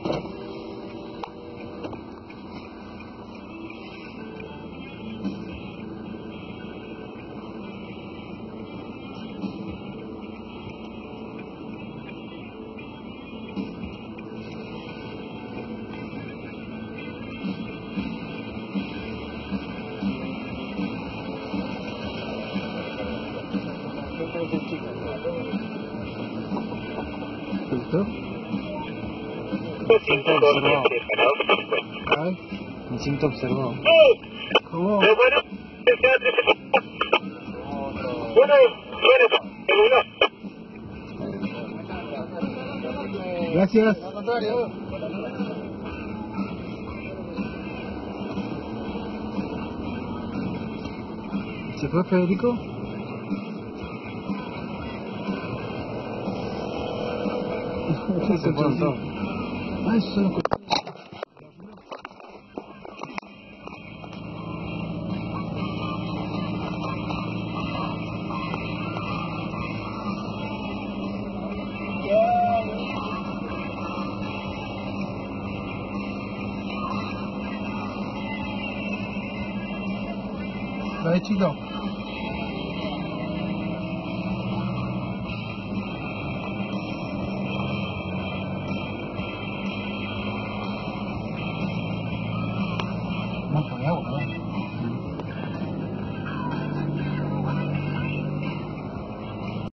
¿Listo? Instinto observado. Ay, Instinto observado. ¿cómo? Gracias. ¿Se fue Federico? Se fueron todos. Ah, esos son los... Dale, chico. No, por agua, ¿no?